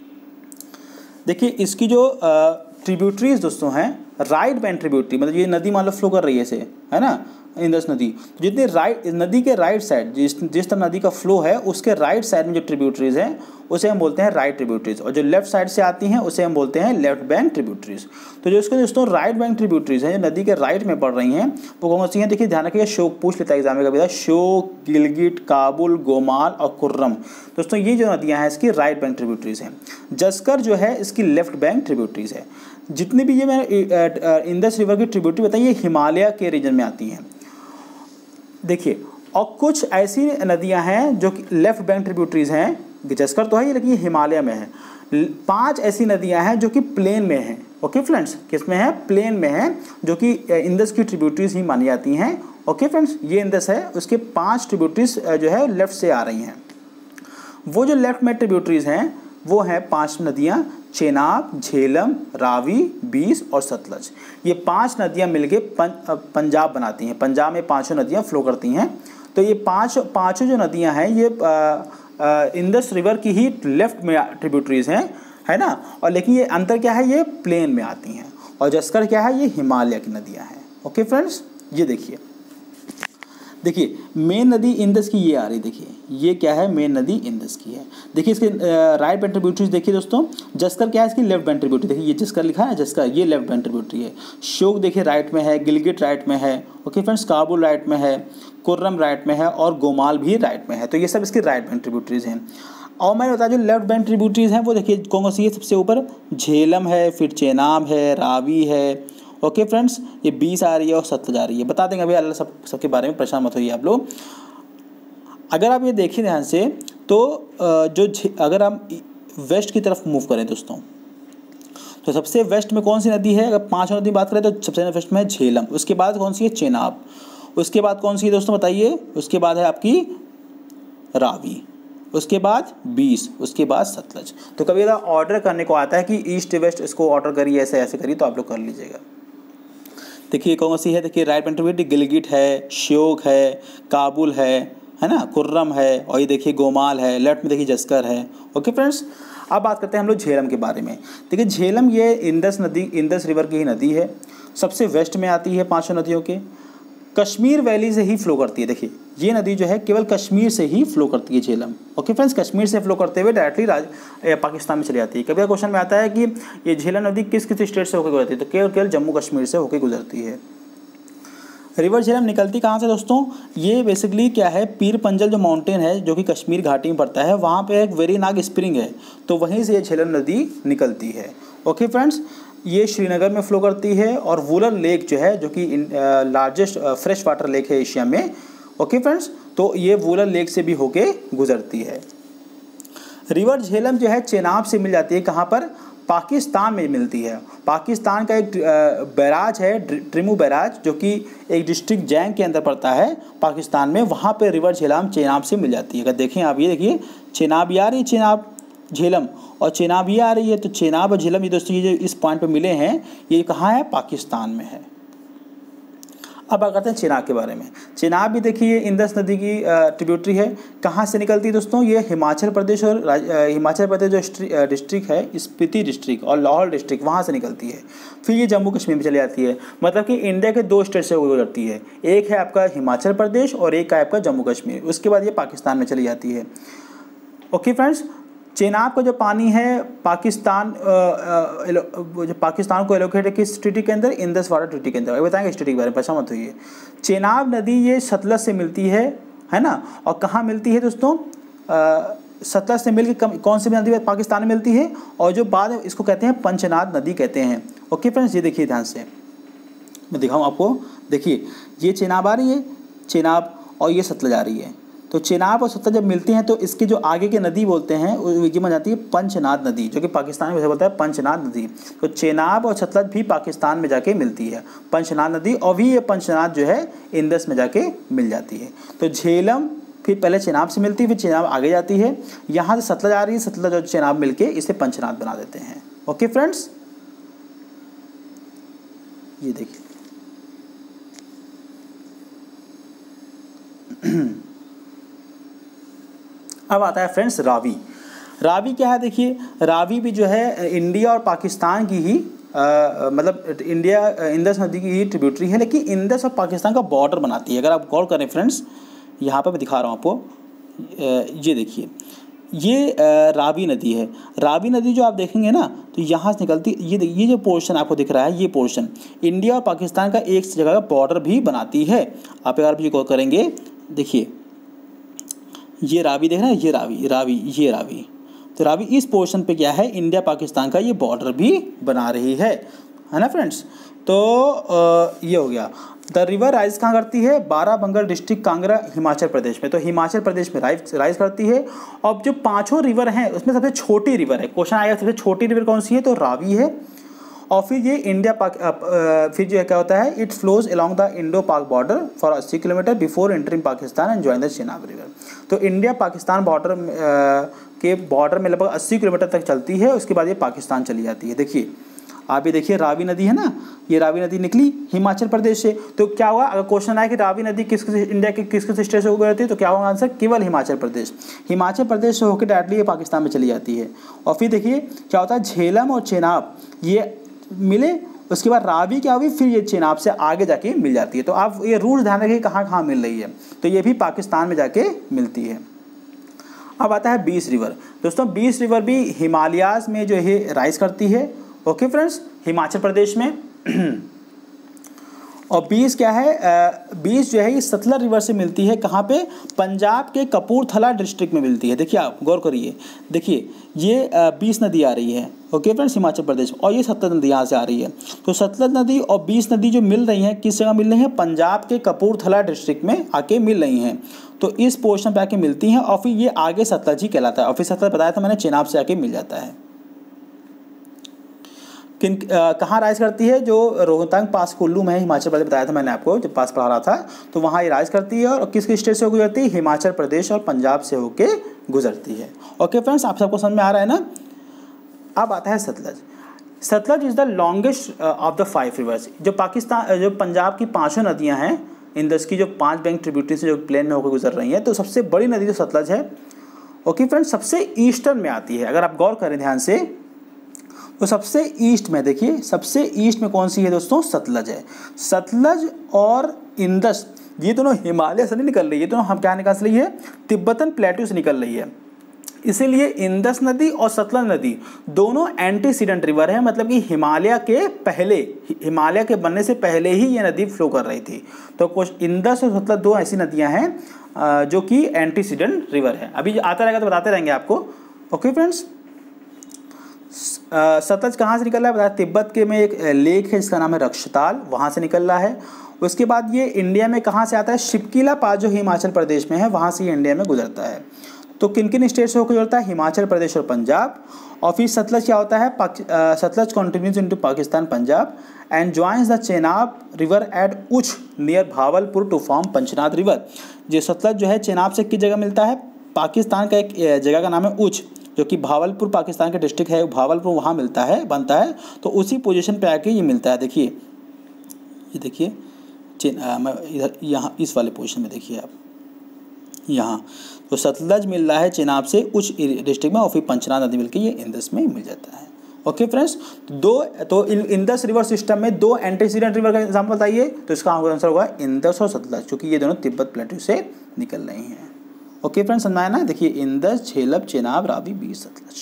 देखिए, इसकी जो ट्रिब्यूटरीज दोस्तों हैं, राइट बैंक ट्रिब्यूटरी, मतलब ये नदी मान लो फ्लो कर रही है, ऐसे है ना, इंदस नदी, जितने राइट नदी के राइट साइड जिस तरह नदी का फ्लो है उसके राइट साइड में जो ट्रिब्यूटरीज हैं उसे हम बोलते हैं राइट ट्रिब्यूटरीज, और जो लेफ्ट साइड से आती हैं उसे हम बोलते हैं लेफ्ट बैंक ट्रिब्यूटरीज। तो जो इसके दोस्तों राइट बैंक ट्रिब्यूटरीज हैं, जो नदी के राइट में पड़ रही हैं, वो कौन सी हैं, देखिए ध्यान रखिएगा, शोक पूछ लेता है एग्जाम में कभी, शोक, गिलगिट, काबुल, गोमाल और कुर्रम। दोस्तों ये जो नदियाँ हैं इसकी राइट बैंक ट्रिब्यूटरीज हैं। जस्कर जो है इसकी लेफ्ट बैंक ट्रिब्यूटरीज है। जितनी भी ये मैंने इंदस रिवर की ट्रिब्यूटरी बताई, ये हिमालय के रीजन में आती हैं। देखिए, और कुछ ऐसी नदियां हैं जो कि लेफ्ट बैंक ट्रिब्यूटरीज हैं, जस्कर तो है ये, लेकिन ये हिमालय में है। 5 ऐसी नदियां हैं जो कि प्लेन में हैं। ओके फ्रेंड्स, किस में है, प्लेन में है, जो कि इंदस की ट्रिब्यूटरीज ही मानी जाती हैं। ओके फ्रेंड्स, ये इंदस है, उसके 5 ट्रिब्यूटरीज जो है लेफ्ट से आ रही हैं। वो जो लेफ्ट में ट्रिब्यूटरीज हैं वो हैं 5 नदियाँ, चेनाब, झेलम, रावी, बीस और सतलज। ये 5 नदियाँ मिलके पंजाब बनाती हैं। पंजाब में 5 नदियाँ फ्लो करती हैं। तो ये पाँचों जो नदियाँ हैं ये इंडस रिवर की ही लेफ्ट में ट्रिब्यूटरीज हैं, है ना। और लेकिन ये अंतर क्या है, ये प्लेन में आती हैं। और जस्कर क्या है, ये हिमालय की नदियाँ हैं। ओके फ्रेंड्स, ये देखिए मेन नदी इंडस की ये आ रही, देखिए ये क्या है, मेन नदी इंडस की है। देखिए इसके राइट बैंक ट्रिब्यूटरीज देखिए दोस्तों, जस्कर क्या है, इसकी लेफ्ट बैंक ट्रिब्यूटरी। देखिए ये जस्कर लिखा है, जस्कर ये लेफ्ट बैंक ट्रिब्यूटरी है। श्योक देखिए राइट में है, गिलगिट राइट में है, ओके फ्रेंड्स, काबुल राइट में है, कुर्रम राइट में है और गोमाल भी राइट में है। तो ये सब इसकी राइट बैंक ट्रिब्यूटरीज हैं। और मैंने बताया जो लेफ्ट बैंक ट्रिब्यूटरीज हैं वो देखिए कौन सी है, सबसे ऊपर झेलम है, फिर चेनाब है, रावी है, ओके फ्रेंड्स, ये 20 आ रही है और 70 आ रही है। बता देंगे अभी अल्लाह सबके बारे में, परेशान मत होइए आप लोग। अगर आप ये देखिए ध्यान से तो अगर हम वेस्ट की तरफ मूव करें दोस्तों, तो सबसे वेस्ट में कौन सी नदी है, अगर 5 नदी बात करें तो सबसे वेस्ट में है झेलम, उसके बाद कौन सी है, चेनाब, उसके बाद कौन सी है दोस्तों बताइए, उसके बाद है आपकी रावी, उसके बाद 20, उसके बाद सतलज। तो कभी अगर ऑर्डर करने को आता है कि ईस्ट वेस्ट इसको ऑर्डर करिए, ऐसे ऐसे करिए, तो आप लोग कर लीजिएगा। देखिए कौन सी है, देखिए राइट बैंक गिलगिट है, श्योक है, काबुल है ना, कुर्रम है, और ये देखिए गोमाल है, लेफ्ट में देखिए जस्कर है। ओके फ्रेंड्स, अब बात करते हैं हम लोग झेलम के बारे में। देखिए झेलम ये इंडस रिवर की ही नदी है, सबसे वेस्ट में आती है 5 नदियों के, कश्मीर वैली से ही फ्लो करती है। देखिए ये नदी जो है केवल कश्मीर से ही फ्लो करती है झेलम। ओके फ्रेंड्स, कश्मीर से फ्लो करते हुए डायरेक्टली पाकिस्तान में चली जाती है। कभी क्वेश्चन में आता है कि ये झेलम नदी किस किस स्टेट से होकर गुजरती है, तो केवल जम्मू कश्मीर से होकर गुजरती है। रिवर झेलम निकलती कहाँ से दोस्तों, ये बेसिकली क्या है, पीर पंजल जो माउंटेन है जो कि कश्मीर घाटी में पड़ता है, वहाँ पे एक वेरीनाग स्प्रिंग है, तो वहीं से ये झेलम नदी निकलती है। ओके फ्रेंड्स, ये श्रीनगर में फ्लो करती है और वुलर लेक जो है, जो कि लार्जेस्ट फ्रेश वाटर लेक है एशिया में। ओके फ्रेंड्स, तो ये वुलर लेक से भी होके गुजरती है। रिवर झेलम जो है चेनाब से मिल जाती है, कहाँ पर, पाकिस्तान में मिलती है। पाकिस्तान का एक बैराज है ट्रिमू बैराज, जो कि एक डिस्ट्रिक्ट जैंग के अंदर पड़ता है पाकिस्तान में, वहाँ पे रिवर झेलम चेनाब से मिल जाती है। अगर देखें आप, ये देखिए चेनाब आ रही है, चेनाब झेलम, और चेनाब ये आ रही है, तो चेनाब और झेलम ये दोस्तों ये जो इस पॉइंट पे मिले हैं, ये कहाँ है, पाकिस्तान में है। अब बात करते हैं चेनाब के बारे में। चेनाब भी देखिए इंडस नदी की ट्रिब्यूटरी है। कहाँ से निकलती है दोस्तों, ये हिमाचल प्रदेश और हिमाचल प्रदेश जो डिस्ट्रिक्ट है, स्पीति डिस्ट्रिक्ट और लाहौर डिस्ट्रिक्ट, वहाँ से निकलती है। फिर ये जम्मू कश्मीर में चली जाती है। मतलब कि इंडिया के 2 स्टेट से गुजरती है, एक है आपका हिमाचल प्रदेश और एक है आपका जम्मू कश्मीर। उसके बाद ये पाकिस्तान में चली जाती है। ओके फ्रेंड्स, चेनाब का जो पानी है पाकिस्तान को एलोकेट है किस ट्रीटी के अंदर, इंडस वाटर ट्रीटी के अंदर। बताएंगे इस ट्रीटी के बारे में, परेशान मत होइए। चेनाब नदी ये सतलज से मिलती है ना, और कहाँ मिलती है दोस्तों, सतलज से मिलकर कौन सी नदी पाकिस्तान में मिलती है, और जो बाद में इसको कहते हैं पंचनाद नदी कहते हैं। ओके फ्रेंड्स, ये देखिए ध्यान से मैं दिखाऊँ आपको। देखिए ये चेनाब आ रही है, चेनाब, और ये सतलज आ रही है। तो चेनाब और सतलज जब मिलती हैं तो इसके जो आगे की नदी बोलते हैं ये बन जाती है पंचनाद नदी, जो कि पाकिस्तान में बोलता है पंचनाद नदी। तो चेनाब और सतलज भी पाकिस्तान में जाके मिलती है, पंचनाद नदी, और भी ये पंचनाद जो है इंडस में जाके मिल जाती है। तो झेलम फिर पहले चेनाब से मिलती है, फिर चेनाब आगे जाती है, यहाँ से सतलज आ रही है, सतलज और चेनाब मिलके इसे पंचनाद बना देते हैं। ओके फ्रेंड्स, ये देखिए अब आता है फ्रेंड्स रावी। रावी क्या है, देखिए रावी भी जो है इंडिया और पाकिस्तान की ही मतलब इंडिया इंडस नदी की ही ट्रिब्यूटरी है, लेकिन इंडस और पाकिस्तान का बॉर्डर बनाती है। अगर आप गौर करें फ्रेंड्स, यहाँ पर मैं दिखा रहा हूँ आपको, ये देखिए ये रावी नदी है। रावी नदी जो आप देखेंगे ना, तो यहाँ से निकलती, ये जो पोर्शन आपको दिख रहा है, ये पोर्शन इंडिया और पाकिस्तान का एक जगह का बॉर्डर भी बनाती है। आप अगर भी गौर करेंगे, देखिए ये रावी देख रहे हैं, ये रावी, तो रावी इस पोर्शन पे क्या है, इंडिया पाकिस्तान का ये बॉर्डर भी बना रही है ना फ्रेंड्स। तो ये हो गया। द रिवर राइज कहाँ करती है, बाराबंगल डिस्ट्रिक्ट, कांगड़ा, हिमाचल प्रदेश में। तो हिमाचल प्रदेश में राइज करती है। और जो 5 रिवर हैं उसमें सबसे छोटी रिवर है, क्वेश्चन आएगा सबसे छोटी रिवर कौन सी है, तो रावी है। और फिर ये इंडिया पाक फिर जो है क्या होता है, it flows along the Indo Pak border for 80 kilometer before entering Pakistan and join the Chenab river. तो इंडिया पाकिस्तान बॉर्डर के बॉर्डर में लगभग 80 किलोमीटर तक चलती है, उसके बाद ये पाकिस्तान चली जाती है। देखिए आप ये देखिए रावी नदी है ना, ये रावी नदी निकली हिमाचल प्रदेश से। तो क्या हुआ, अगर क्वेश्चन आया कि रावी नदी इंडिया के किस किस स्टेट से होकर जाती है, तो क्या होगा आंसर, केवल हिमाचल प्रदेश। हिमाचल प्रदेश से होकर डायरेक्टली ये पाकिस्तान में चली जाती है। और फिर देखिए क्या होता है, झेलम और चेनाब ये मिले, उसके बाद रावी क्या हुई, फिर ये चेनाब से आगे जाके मिल जाती है। तो आप ये रूट ध्यान रखिए कहाँ कहाँ मिल रही है, तो ये भी पाकिस्तान में जाके मिलती है। अब आता है 20 रिवर। दोस्तों 20 रिवर भी हिमालयाज में जो है राइज करती है, ओके फ्रेंड्स, हिमाचल प्रदेश में। और 20 क्या है, 20 जो है ये सतलज रिवर से मिलती है, कहाँ पे, पंजाब के कपूरथला डिस्ट्रिक्ट में मिलती है। देखिए आप गौर करिए, देखिए ये 20 नदी आ रही है, ओके फ्रेंड्स, हिमाचल प्रदेश, और ये सतलज नदी यहाँ से आ रही है। तो सतलज नदी और 20 नदी जो मिल रही हैं, किस जगह मिल रही हैं, पंजाब के कपूरथला डिस्ट्रिक्ट में आके मिल रही हैं। तो इस पोर्शन पे आके मिलती हैं, और फिर ये आगे सतलज ही कहलाता है। और फिर सतलज बताया था मैंने, चेनाब से आके मिल जाता है। कहाँ राइज करती है, जो रोहतांग पास कुल्लू में है, हिमाचल प्रदेश, बताया था मैंने आपको जब पास पढ़ा रहा था। तो वहाँ ये राइज करती है, और किस किस स्टेट से होकर गुजरती है, हिमाचल प्रदेश और पंजाब से होके गुजरती है। ओके फ्रेंड्स, आप सबको समझ में आ रहा है ना। अब आता है Sutlej. Sutlej is the longest of the 5 rivers. जो पाकिस्तान, जो पंजाब की 5 नदियाँ हैं, इंदस की जो 5 बैंक ट्रिब्यूटरी से जो प्लेन में होकर गुजर रही हैं, तो सबसे बड़ी नदी जो सतलज है, ओके फ्रेंड्स, सबसे ईस्टर्न में आती है। अगर आप गौर करें ध्यान से, तो सबसे ईस्ट में देखिए, सबसे ईस्ट में कौन सी है दोस्तों, सतलज है। सतलज और इंदस ये दोनों हिमालय से नहीं निकल रही है, दोनों हम क्या निकाल रही है, तिब्बतन प्लेटू से निकल रही है। इसीलिए इंदस नदी और सतलज नदी दोनों एंटीसीडेंट रिवर है, मतलब कि हिमालय के पहले, हिमालय के बनने से पहले ही ये नदी फ्लो कर रही थी। तो कुछ इंदस और सतलज 2 ऐसी नदियाँ हैं जो कि एंटीसीडेंट रिवर है। अभी आता रहेगा तो बताते रहेंगे आपको। ओके फ्रेंड्स, सतलज कहाँ से निकल रहा है, बताया तिब्बत के में एक लेक है जिसका नाम है रक्षताल, वहाँ से निकल रहा है। उसके बाद ये इंडिया में कहाँ से आता है, शिपकीला पास जो हिमाचल प्रदेश में है, वहाँ से ये इंडिया में गुजरता है। तो किन किन स्टेट से होकर गुजरता है, हिमाचल प्रदेश और पंजाब। और फिर सतलज क्या होता है, Sutlej continues into Pakistan Punjab and joins the Chenab river at Uch near Bahawalpur to form Panchnad river. जो सतलज जो है चेनाब से किस जगह मिलता है, पाकिस्तान का एक जगह का नाम है उच, जो कि भावलपुर पाकिस्तान का डिस्ट्रिक्ट है, भावलपुर वहाँ मिलता है, बनता है। तो उसी पोजीशन पे आके ये मिलता है। देखिए ये देखिए इधर यहाँ इस वाले पोजीशन में देखिए आप, यहाँ तो सतलज मिल रहा है चेनाब से उच्च डिस्ट्रिक्ट में, और फिर पंचनाद नदी मिलकर ये इंदस में मिल जाता है। ओके फ्रेंड्स, तो इंदस रिवर सिस्टम में 2 एंटीसीडेंट रिवर का एग्जाम्पल बताइए, तो इसका आंसर होगा इंदस और सतलज, क्योंकि ये दोनों तिब्बत प्लेटू से निकल रही हैं। ओके फ्रेंड्स, समझ आया ना। देखिए इंदस, झेलम, चेनाब, रावी, 20 सतलज।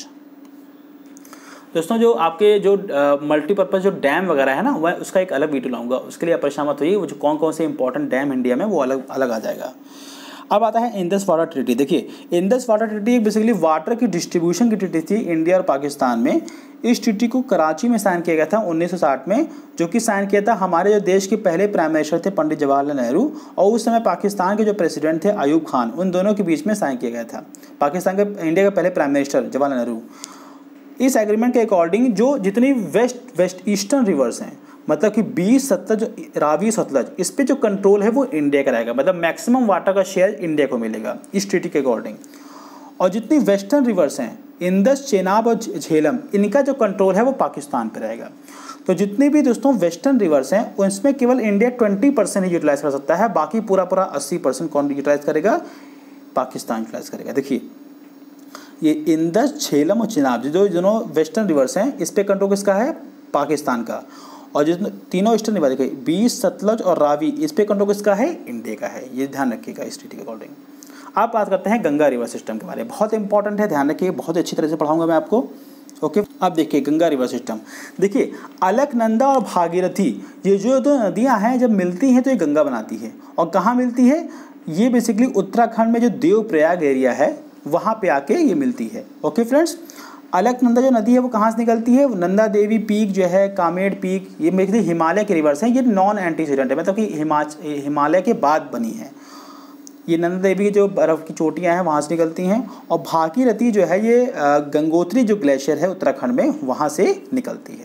दोस्तों जो आपके जो मल्टीपर्पज़ जो डैम वगैरह है ना, वह उसका एक अलग वीडियो लाऊंगा, उसके लिए आप परेशान मत होइए। वो जो कौन कौन से इंपॉर्टेंट डैम इंडिया में, वो अलग अलग आ जाएगा। अब आता है इंदस वाटर ट्रीटी। देखिए Indus water treaty basically water की डिस्ट्रीब्यूशन की ट्रीटी थी इंडिया और पाकिस्तान में। इस ट्रीटी को कराची में साइन किया गया था 1960 में, जो कि साइन किया था हमारे जो देश के पहले प्राइम मिनिस्टर थे पंडित जवाहरलाल नेहरू, और उस समय पाकिस्तान के जो प्रेसिडेंट थे अयूब खान, उन दोनों के बीच में साइन किया गया था। पाकिस्तान के, इंडिया के पहले प्राइम मिनिस्टर जवाहरलाल नेहरू। इस एग्रीमेंट के अकॉर्डिंग जो जितनी वेस्ट ईस्टर्न रिवर्स हैं, मतलब कि 20 सतलज, रावी, सतलज, इस पे जो कंट्रोल है वो इंडिया का रहेगा, मतलब मैक्सिमम वाटर का शेयर इंडिया को मिलेगा इस ट्रीटी के अकॉर्डिंग। और जितनी वेस्टर्न रिवर्स हैं, इंदस, चेनाब और झेलम, इनका जो कंट्रोल है वो पाकिस्तान पे रहेगा। तो जितनी भी दोस्तों वेस्टर्न रिवर्स हैं, उसमें केवल इंडिया 20% ही यूटिलाइज कर सकता है, बाकी पूरा 80% कौन यूटिलाइज करेगा, पाकिस्तान यूटिलाइज करेगा। देखिए ये इंदस, झेलम और चेनाब जो दोनों वेस्टर्न रिवर्स हैं, इस पर कंट्रोल किसका है, पाकिस्तान का। और जो तीनों ईस्टर्न रिवर देखिए 20 सतलज और रावी, इस पे कंट्रोल किसका है, इंडिया का है। ये ध्यान रखिएगा इस ट्रीटी के अकॉर्डिंग। आप बात करते हैं गंगा रिवर सिस्टम के बारे में, बहुत इंपॉर्टेंट है, ध्यान रखिए, बहुत अच्छी तरह से पढ़ाऊंगा मैं आपको। ओके, अब देखिए गंगा रिवर सिस्टम। देखिए अलकनंदा और भागीरथी, ये जो 2 नदियाँ हैं, जब मिलती हैं तो ये गंगा बनाती है। और कहाँ मिलती है, ये बेसिकली उत्तराखंड में जो देवप्रयाग एरिया है वहाँ पे आके ये मिलती है। ओके फ्रेंड्स, अलकनंदा जो नदी है वो कहाँ से निकलती है, नंदा देवी पीक जो है, कामेड़ पीक, ये बेसिकली हिमालय के रिवर्स हैं। ये नॉन एंटीसीडेंट है, मतलब कि हिमालय के बाद बनी है। ये नंदा देवी की जो बर्फ़ की चोटियाँ हैं वहाँ से निकलती हैं। और भागीरथी जो है ये गंगोत्री जो ग्लेशियर है उत्तराखंड में, वहाँ से निकलती है।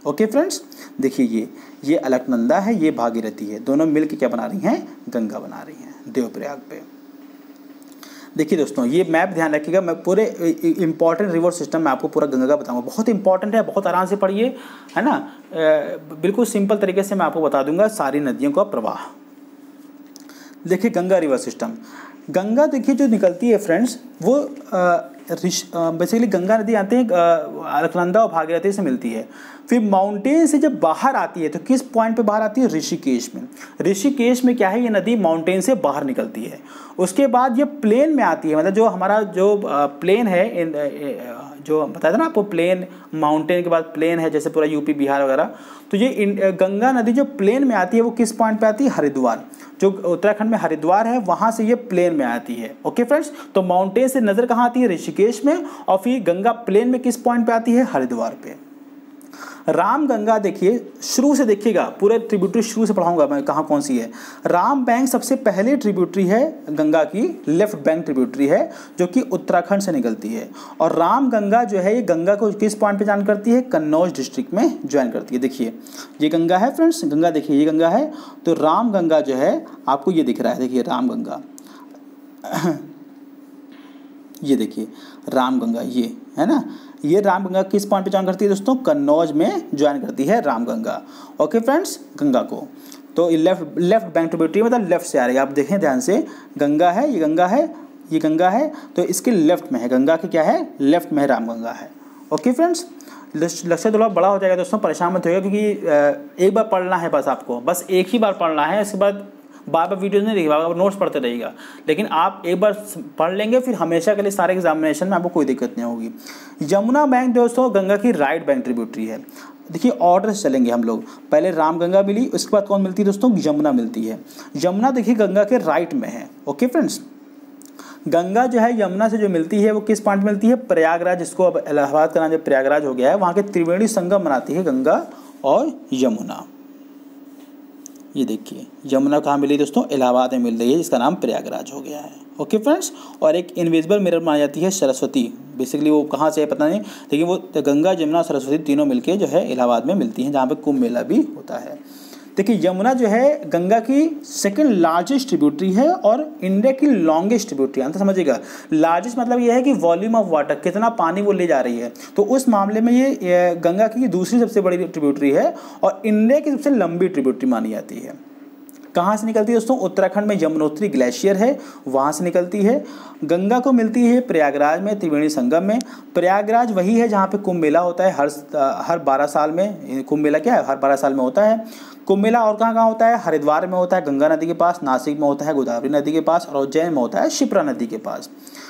ओके फ्रेंड्स, देखिए ये अलकनंदा है, ये भागीरथी है, दोनों मिलकर क्या बना रही हैं, गंगा बना रही हैं देवप्रयाग पे। देखिए दोस्तों, ये मैप ध्यान रखिएगा, मैं पूरे इंपॉर्टेंट रिवर सिस्टम में आपको पूरा गंगा का बताऊंगा, बहुत इंपॉर्टेंट है, बहुत आराम से पढ़िए, है ना। बिल्कुल सिंपल तरीके से मैं आपको बता दूंगा सारी नदियों का प्रवाह। देखिए गंगा रिवर सिस्टम, गंगा देखिए जो निकलती है फ्रेंड्स, वो बेसिकली गंगा नदी आते हैं अलकनंदा और भागीरथी से मिलती है, फिर माउंटेन से जब बाहर आती है तो किस पॉइंट पे बाहर आती है, ऋषिकेश में। ऋषिकेश में क्या है, ये नदी माउंटेन से बाहर निकलती है। उसके बाद ये प्लेन में आती है, मतलब जो हमारा जो प्लेन है, जो बताया था ना आपको, प्लेन माउंटेन के बाद प्लेन है, जैसे पूरा यूपी बिहार वगैरह, तो ये गंगा नदी जो प्लेन में आती है वो किस पॉइंट पे आती है, हरिद्वार, जो उत्तराखंड में हरिद्वार है वहाँ से ये प्लेन में आती है। ओके फ्रेंड्स, तो माउंटेन से नज़र कहाँ आती है, ऋषिकेश में, और फिर गंगा प्लेन में किस पॉइंट पे आती है, हरिद्वार पे। राम गंगा देखिए शुरू से देखिएगा, पूरे ट्रिब्यूटरी शुरू से पढ़ाऊंगा मैं कहाँ कौन सी है। राम बैंक सबसे पहले ट्रिब्यूटरी है गंगा की, लेफ्ट बैंक ट्रिब्यूटरी है, जो कि उत्तराखंड से निकलती है। और राम गंगा जो है ये गंगा को किस पॉइंट पे ज्वाइन करती है, कन्नौज डिस्ट्रिक्ट में ज्वाइन करती है। देखिए ये गंगा है फ्रेंड्स, गंगा देखिए ये गंगा है, तो राम गंगा जो है आपको ये दिख रहा है, देखिए राम गंगा ये देखिए राम गंगा, ये है ना, ये राम गंगा किस पॉइंट पे ज्वाइन करती है दोस्तों, कन्नौज में ज्वाइन करती है Ramganga. Okay friends, Ganga को तो ये लेफ्ट बैंक ट्रिब्यूटरी मतलब लेफ्ट से आ रही है, आप देखें ध्यान से, गंगा है, ये गंगा है, ये गंगा है, तो इसके लेफ्ट में है, गंगा की क्या है, लेफ्ट में राम गंगा है। ओके फ्रेंड्स, लक्ष्य थोड़ा बड़ा हो जाएगा दोस्तों, परेशान मत होइएगा, क्योंकि एक बार पढ़ना है बस, आपको बस एक ही बार पढ़ना है, इसके बाद बार बार वीडियोज़ नहीं देखिएगा, आप नोट्स पढ़ते रहिएगा। लेकिन आप एक बार पढ़ लेंगे फिर हमेशा के लिए सारे एग्जामिनेशन में आपको कोई दिक्कत नहीं होगी। यमुना बैंक दोस्तों गंगा की राइट बैंक ट्रिब्यूटरी है। देखिए ऑर्डर से चलेंगे हम लोग, पहले राम गंगा मिली, उसके बाद कौन मिलती है दोस्तों, यमुना मिलती है। यमुना देखिए गंगा के राइट में है। ओके फ्रेंड्स, गंगा जो है यमुना से जो मिलती है वो किस पॉइंट मिलती है, प्रयागराज, जिसको अब इलाहाबाद का नाम जब प्रयागराज हो गया है, वहाँ के त्रिवेणी संगम बनाती है गंगा और यमुना। ये देखिए यमुना कहाँ मिली दोस्तों, इलाहाबाद में मिल रही है, जिसका नाम प्रयागराज हो गया है। ओके फ्रेंड्स, और एक इनविजिबल मिरर मानी जाती है सरस्वती, बेसिकली वो कहाँ से है पता नहीं, लेकिन वो गंगा यमुना सरस्वती तीनों मिलके जो है इलाहाबाद में मिलती हैं, जहाँ पे कुंभ मेला भी होता है। देखिए यमुना जो है गंगा की सेकंड लार्जेस्ट ट्रिब्यूटरी है और इंडिया की लॉन्गेस्ट ट्रिब्यूटरी। अंत समझिएगा, लार्जेस्ट मतलब ये है कि वॉल्यूम ऑफ वाटर, कितना पानी वो ले जा रही है, तो उस मामले में ये गंगा की दूसरी सबसे बड़ी ट्रिब्यूटरी है और इंडिया की सबसे लंबी ट्रिब्यूटरी मानी जाती है। कहाँ से निकलती है दोस्तों, उत्तराखंड में यमुनोत्री ग्लेशियर है, वहाँ से निकलती है। गंगा को मिलती है प्रयागराज में, त्रिवेणी संगम में। प्रयागराज वही है जहाँ पे कुंभ मेला होता है, हर 12 साल में कुंभ मेला क्या है, हर 12 साल में होता है कुंभ मेला। और कहाँ कहाँ होता है, हरिद्वार में होता है गंगा नदी के पास, नासिक में होता है गोदावरी नदी के पास, और उज्जैन में होता है शिप्रा नदी के पास।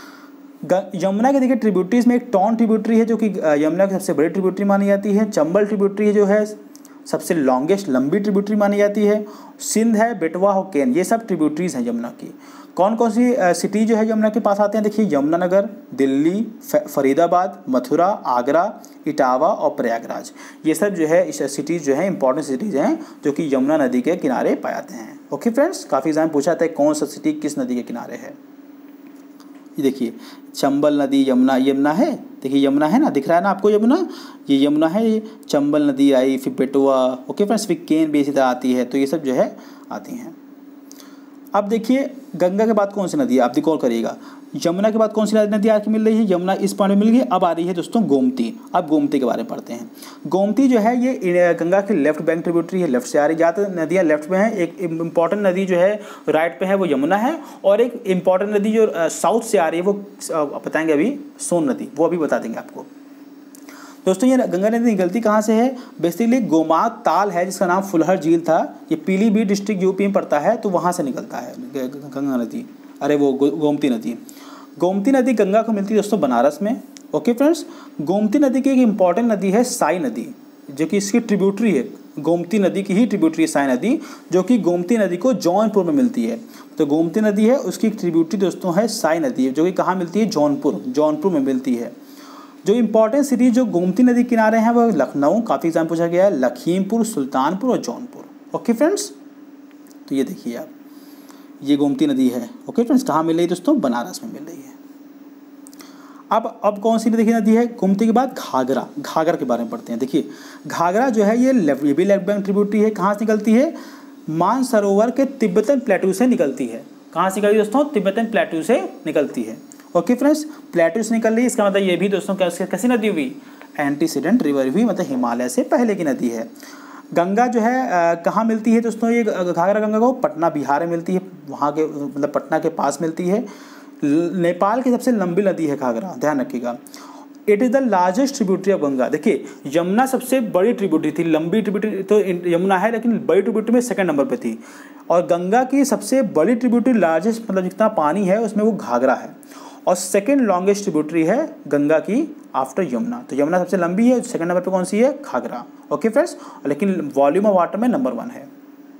यमुना के देखिए ट्रिब्यूटरीज में एक टॉन ट्रिब्यूटरी है जो कि यमुना की सबसे बड़ी ट्रिब्यूटरी मानी जाती है। चंबल ट्रिब्यूटरी जो है सबसे लॉन्गेस्ट लंबी ट्रिब्यूटरी मानी जाती है। सिंध है, बेटवा और केन, ये सब ट्रिब्यूटरीज हैं यमुना की। कौन कौन सी सिटी जो है यमुना के पास आते हैं, देखिए यमुनानगर, दिल्ली, फरीदाबाद, मथुरा, आगरा, इटावा और प्रयागराज, ये सब जो है इस सिटीज़ जो है इंपॉर्टेंट सिटीज़ हैं जो कि यमुना नदी के किनारे पाए जाते हैं। ओके फ्रेंड्स, काफ़ी एग्जाम पूछा था कौन सा सिटी किस नदी के किनारे है। ये देखिए चंबल नदी, यमुना, यमुना है, देखिए यमुना है ना, दिख रहा है ना आपको यमुना, ये यमुना है, ये चंबल नदी आई, फिर बेटवा। ओके फ्रेंड्स, फिर केन भी इसी तरह आती है, तो ये सब जो है आती हैं। अब देखिए गंगा के बाद कौन सी नदी है, आप रिकॉल करिएगा। यमुना के बाद कौन सी नदी आके मिल रही है, यमुना इस पॉइंट में मिल गई। अब आ रही है दोस्तों गोमती। अब गोमती के बारे में पढ़ते हैं। गोमती जो है ये गंगा की लेफ्ट बैंक ट्रिब्यूटरी है, लेफ्ट से आ रही। ज़्यादातर नदियाँ लेफ्ट में हैं। एक इंपॉर्टेंट नदी जो है राइट पे है वो यमुना है, और एक इंपॉर्टेंट नदी जो साउथ से आ रही है वो बताएंगे अभी, सोन नदी, वो अभी बता देंगे आपको। दोस्तों ये गंगा नदी निकलती कहाँ से है, बेसिकली गोमाक ताल है जिसका नाम फुलहर झील था, ये पीलीभीत डिस्ट्रिक्ट यूपी में पड़ता है, तो वहाँ से निकलता है गंगा नदी, अरे वो गोमती नदी। गोमती नदी गंगा को मिलती है दोस्तों बनारस में। ओके फ्रेंड्स, गोमती नदी की एक इंपॉर्टेंट नदी है साई नदी, जो कि इसकी ट्रिब्यूटरी है, गोमती नदी की ही ट्रिब्यूटरी है साई नदी, जो कि गोमती नदी को जौनपुर में मिलती है। तो गोमती नदी है, उसकी ट्रिब्यूटरी दोस्तों है साई नदी, जो कि कहाँ मिलती है, जौनपुर में मिलती है। जो इंपॉर्टेंट सिटी जो गोमती नदी किनारे हैं वो लखनऊ, काफ़ी एग्जाम पूछा गया है, लखीमपुर, सुल्तानपुर और जौनपुर। ओके फ्रेंड्स, तो ये देखिए आप, ये गोमती नदी है। ओके फ्रेंड्स, कहाँ मिल रही है दोस्तों, बनारस में मिल रही है। अब कौन सी देखिए नदी है गोमती के बाद? घाघरा। घाघरा के बारे में पढ़ते हैं। देखिए घाघरा जो है ये भी लेफ्ट बैंक ट्रिब्यूटरी है। कहाँ से निकलती है? मानसरोवर के तिब्बतन प्लेटू से निकलती है। कहाँ से निकलती है दोस्तों? तिब्बतन प्लेटू से निकलती है। ओके फ्रेंड्स, प्लेटू से निकल रही है, इसका मतलब ये भी दोस्तों कैसी नदी हुई? एंटीसीडेंट रिवर हुई, मतलब हिमालय से पहले की नदी है। गंगा जो है कहाँ मिलती है दोस्तों? ये घाघरा गंगा को पटना बिहार में मिलती है, वहाँ के मतलब पटना के पास मिलती है। नेपाल की सबसे लंबी नदी है घाघरा, ध्यान रखिएगा। It is the largest tributary of Ganga. देखिए यमुना सबसे बड़ी ट्रिब्यूटरी थी, लंबी ट्रिब्यूटरी तो यमुना है लेकिन बड़ी ट्रिब्यूटरी में सेकंड नंबर पे थी। और गंगा की सबसे बड़ी ट्रिब्यूटरी लार्जेस्ट मतलब जितना पानी है उसमें वो घाघरा है। और सेकंड लॉन्गेस्ट ट्रिब्यूटरी है गंगा की आफ्टर यमुना। तो यमुना सबसे लंबी है, सेकंड नंबर पे कौन सी है? घाघरा। ओके फ्रेंड्स, लेकिन वॉल्यूम ऑफ वाटर में नंबर 1 है।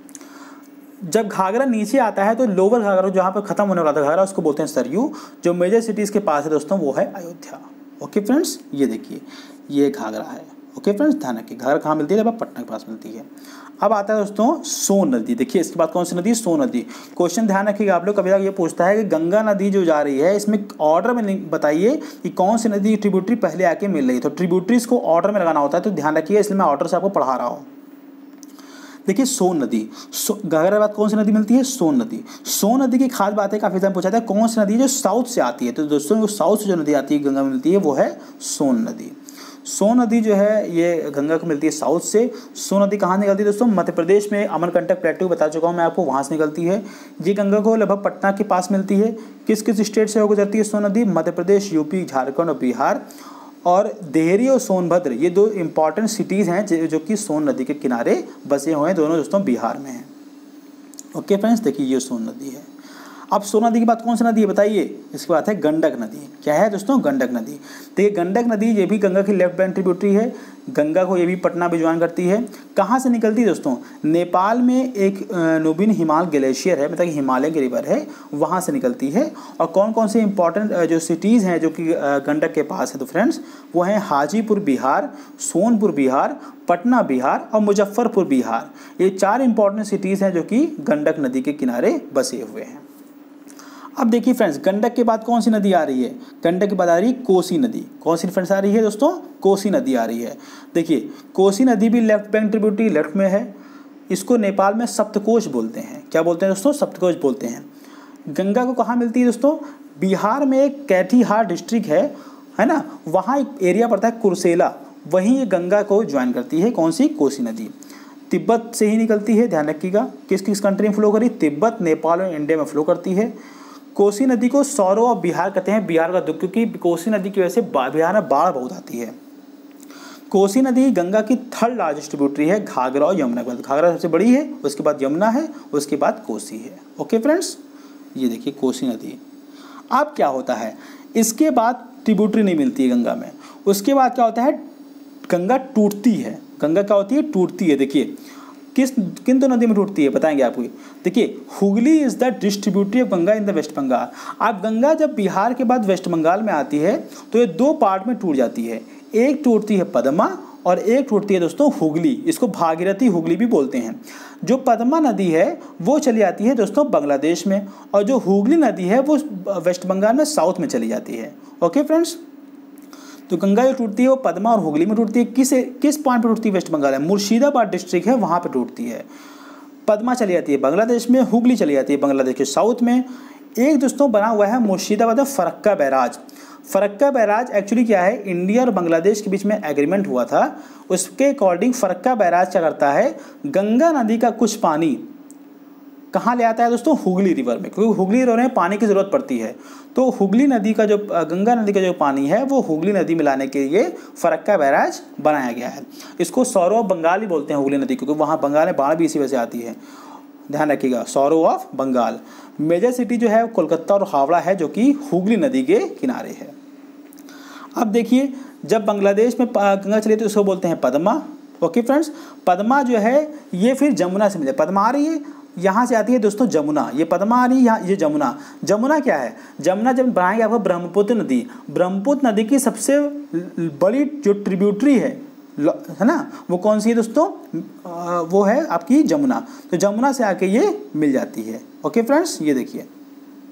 जब घाघरा नीचे आता है तो लोअर घाघरा जहाँ पर खत्म होने वाला था घाघरा उसको बोलते हैं सरयू। जो मेजर सिटीज़ के पास है दोस्तों वो है अयोध्या। ओके फ्रेंड्स, ये देखिए ये घाघरा है। ओके फ्रेंड्स, ध्यान रखिए घाघरा कहाँ मिलती है? जब पटना के पास मिलती है। अब आता है दोस्तों सोन नदी। देखिए इसके बाद कौन सी नदी? सोन नदी। क्वेश्चन ध्यान रखिएगा आप लोग, कभी ये पूछता है कि गंगा नदी जो जा रही है इसमें ऑर्डर में बताइए कि कौन सी नदी ट्रिब्यूटरी पहले आके मिल रही है। तो ट्रिब्यूटरीज को ऑर्डर में लगाना होता है, तो ध्यान रखिए, इसलिए मैं ऑर्डर से आपको पढ़ा रहा हूँ। देखिए सोन नदी, घाघरा के बाद कौन सी नदी मिलती है? सोन नदी। सोन नदी की खास बात है, काफ़ी टाइम पूछा था कौन सी नदी जो साउथ से आती है। तो दोस्तों वो साउथ से जो नदी आती है गंगा में मिलती है वो है सोन नदी। सोन नदी जो है ये गंगा को मिलती है साउथ से। सोन नदी कहाँ निकलती है दोस्तों? मध्य प्रदेश में अमरकंटक प्लेटू बता चुका हूँ मैं आपको, वहाँ से निकलती है। ये गंगा को लगभग पटना के पास मिलती है। किस किस स्टेट से होकर जाती है सोन नदी? मध्य प्रदेश, यूपी, झारखंड और बिहार। और देहरी और सोनभद्र ये 2 इंपॉर्टेंट सिटीज़ हैं जो कि सोन नदी के किनारे बसे हुए हैं, दोनों दोस्तों बिहार में हैं। ओके फ्रेंड्स, देखिए ये सोन नदी है। अब सोन नदी के बाद कौन सी नदी है बताइए? इसके बाद है गंडक नदी। क्या है दोस्तों? गंडक नदी। देखिए गंडक नदी ये भी गंगा की लेफ्ट बैंक ट्रिब्यूटरी है। गंगा को ये भी पटना भी ज्वाइन करती है। कहाँ से निकलती है दोस्तों? नेपाल में एक नूबिन हिमाल ग्लेशियर है, मतलब कि हिमालय की रिवर है, वहाँ से निकलती है। और कौन कौन से इंपॉर्टेंट जो सिटीज़ हैं जो कि गंडक के पास है तो फ्रेंड्स वो हैं हाजीपुर बिहार, सोनपुर बिहार, पटना बिहार और मुजफ्फरपुर बिहार। ये 4 इंपॉर्टेंट सिटीज़ हैं जो कि गंडक नदी के किनारे बसे हुए हैं। अब देखिए फ्रेंड्स गंडक के बाद कौन सी नदी आ रही है? गंडक के बाद आ रही है कोसी नदी। कौन सी फ्रेंड्स आ रही है दोस्तों? कोसी नदी आ रही है। देखिए कोसी नदी भी लेफ्ट बैंक ट्रिब्यूटरी लेफ्ट में है। इसको नेपाल में सप्तकोश बोलते हैं। क्या बोलते हैं दोस्तों? सप्तकोश बोलते हैं। गंगा को कहाँ मिलती है दोस्तों? बिहार में एक कैथीहार डिस्ट्रिक्ट है ना, वहाँ एक एरिया पड़ता है कुर्सेला, वहीं ये गंगा को ज्वाइन करती है। कौन सी? कोसी नदी। तिब्बत से ही निकलती है, ध्यान रखिएगा। किस किस कंट्री में फ्लो करी? तिब्बत, नेपाल और इंडिया में फ्लो करती है। कोसी नदी को सौरो ऑफ बिहार कहते हैं, बिहार का दुख, क्योंकि कोसी नदी की वजह से बिहार में बाढ़ बहुत आती है। कोसी नदी गंगा की 3rd लार्जेस्ट ट्रिब्यूटरी है घाघरा और यमुना के बाद। घाघरा सबसे बड़ी है, उसके बाद यमुना है, उसके बाद कोसी है। ओके फ्रेंड्स, ये देखिए कोसी नदी। अब क्या होता है? इसके बाद ट्रिब्यूटरी नहीं मिलती है गंगा में। उसके बाद क्या होता है? गंगा टूटती है। गंगा क्या होती है? टूटती है। देखिए किन 2 नदी में टूटती है बताएंगे आपको। देखिए Hooghly is the distributary of Ganga in the West Bengal. आप गंगा जब बिहार के बाद वेस्ट बंगाल में आती है तो ये 2 पार्ट में टूट जाती है। एक टूटती है पद्मा और एक टूटती है दोस्तों हुगली। इसको भागीरथी हुगली भी बोलते हैं। जो पद्मा नदी है वो चली जाती है दोस्तों बांग्लादेश में, और जो हुगली नदी है वो वेस्ट बंगाल में साउथ में चली जाती है। ओके फ्रेंड्स, तो गंगा जो टूटती है वो पद्मा और हुगली में टूटती है। किस पॉइंट पे टूटती है? वेस्ट बंगाल है, मुर्शिदाबाद डिस्ट्रिक्ट है वहाँ पे टूटती है। पद्मा चली जाती है बांग्लादेश में, हुगली चली जाती है बांग्लादेश के साउथ में। एक दोस्तों बना हुआ है मुर्शिदाबाद में Farakka barrage. Farakka barrage actually क्या है? इंडिया और बांग्लादेश के बीच में एग्रीमेंट हुआ था, उसके अकॉर्डिंग फरक्का बैराज क्या करता है? गंगा नदी का कुछ पानी कहाँ ले आता है दोस्तों? हुगली रिवर में, क्योंकि हुगली रिवर में पानी की ज़रूरत पड़ती है। तो हुगली नदी का जो गंगा नदी का जो पानी है वो हुगली नदी में लाने के लिए फरक्का बैराज बनाया गया है। इसको सौरो ऑफ बंगाल भी बोलते हैं हुगली नदी, क्योंकि वहाँ बंगाल में बाढ़ भी इसी वजह से आती है। ध्यान रखिएगा, sorrow of Bengal. Major city जो है कोलकाता और हावड़ा है जो कि हुगली नदी के किनारे है। अब देखिए जब बांग्लादेश में गंगा चली तो उसको बोलते हैं पद्मा। ओके फ्रेंड्स, पद्मा जो है ये फिर जमुना से मिले। पद्मा आ रही है, यहाँ से आती है दोस्तों जमुना। ये पद्मा आ रही है, यहाँ ये जमुना। जमुना क्या है? जमुना जब बनाएंगे आपको ब्रह्मपुत्र नदी। ब्रह्मपुत्र नदी की सबसे बड़ी जो ट्रिब्यूटरी है ना, वो कौन सी है दोस्तों? वो है आपकी जमुना। तो जमुना से आके ये मिल जाती है। ओके फ्रेंड्स, ये देखिए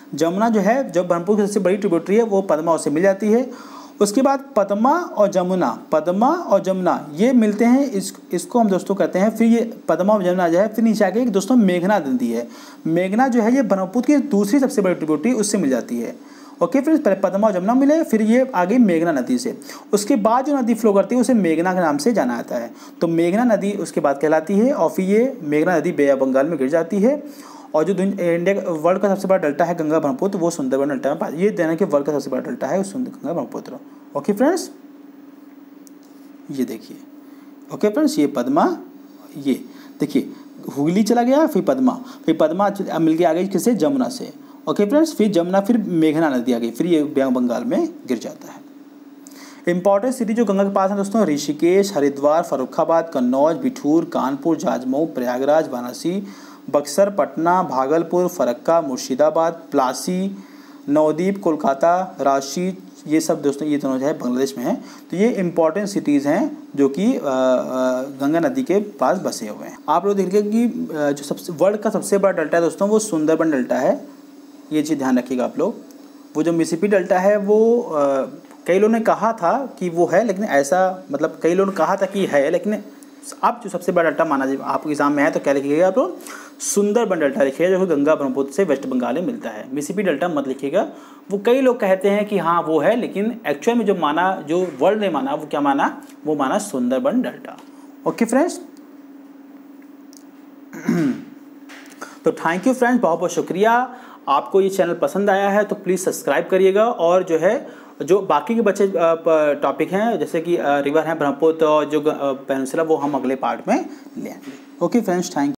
जमुना जो है, जो ब्रह्मपुत्र की सबसे बड़ी ट्रिब्यूटरी है, वो पद्मा उससे मिल जाती है। उसके बाद पद्मा और जमुना ये मिलते हैं, इसको हम दोस्तों कहते हैं। फिर ये पद्मा और जमुना जो है, फिर नीचे आके एक दोस्तों मेघना नदी है। मेघना जो है ये ब्रह्मपुत्र की दूसरी सबसे बड़ी ट्रिब्यूटरी, उससे मिल जाती है। ओके फ्रेंड्स, पहले पद्मा और जमुना मिले, फिर ये आ गई मेघना नदी से। उसके बाद जो नदी फ्लो करती है उसे मेघना के नाम से जाना जाता है। तो मेघना नदी उसके बाद कहलाती है, और फिर ये मेघना नदी बे ऑफ बंगाल में गिर जाती है। और जो इंडिया वर्ल्ड का सबसे बड़ा डेल्टा है गंगा ब्रह्मपुत्र, वो सुंदरबन डेल्टा में ये देना कि वर्ल्ड का सबसे बड़ा डेल्टा है गंगा ब्रह्मपुत्र। ओके फ्रेंड्स, ये देखिए। ओके फ्रेंड्स, ये पद्मा, ये देखिए हुगली चला गया, फिर पद्मा मिल के आ गई किससे, जमुना से। ओके फ्रेंड्स, फिर जमुना, फिर मेघना नदी आ गई, फिर ये बंगाल में गिर जाता है। इंपॉर्टेंट सिटी जो गंगा के पास है दोस्तों, ऋषिकेश, हरिद्वार, फर्रुखाबाद, कन्नौज, बिठूर, कानपुर, जाजमऊ, प्रयागराज, वाराणसी, बक्सर, पटना, भागलपुर, फरक्का, मुर्शिदाबाद, प्लासी, नवद्वीप, कोलकाता, रांची, ये सब दोस्तों ये दोनों जो है बांग्लादेश में हैं। तो ये इंपॉर्टेंट सिटीज़ हैं जो कि गंगा नदी के पास बसे हुए हैं। आप लोग देखिए कि जो सबसे वर्ल्ड का सबसे बड़ा डेल्टा है दोस्तों, वो सुंदरबन डेल्टा है। ये चीज़ ध्यान रखिएगा आप लोग। वो जो मिसिसिपी डेल्टा है वो कई लोगों ने कहा था कि वो है, लेकिन ऐसा मतलब कई लोगों ने कहा था कि है, लेकिन अब जो सबसे बड़ा डेल्टा माना जाए आपके एग्जाम में है तो क्या लिखिएगा आप लोग, सुंदरबन डेल्टा लिखिएगा, जो गंगा ब्रह्मपुत्र से वेस्ट बंगाल में मिलता है। मिसिसिपी डेल्टा मत लिखिएगा। वो कई लोग कहते हैं कि हाँ वो है, लेकिन एक्चुअल में जो माना, जो वर्ल्ड ने माना, वो क्या माना, वो माना सुंदरबन डेल्टा। ओके फ्रेंड्स, तो थैंक यू फ्रेंड्स, बहुत बहुत शुक्रिया। आपको ये चैनल पसंद आया है तो प्लीज़ सब्सक्राइब करिएगा, और जो है जो बाकी के बच्चे टॉपिक हैं जैसे कि रिवर हैं ब्रह्मपुत्र और जो पेनिनसुला, वो हम अगले पार्ट में ले आएंगे। Okay friends, thank you.